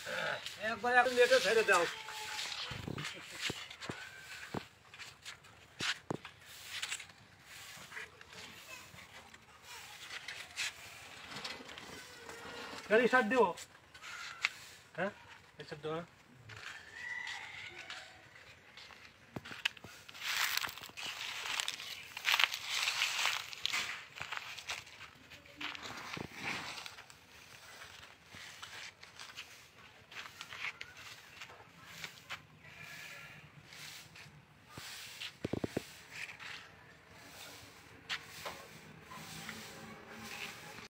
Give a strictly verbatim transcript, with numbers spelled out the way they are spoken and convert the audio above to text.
একবার এখন নেটে ছেড়ে দাও। গাড়ি সার দিও। হ্যাঁ, এই সার দেবো।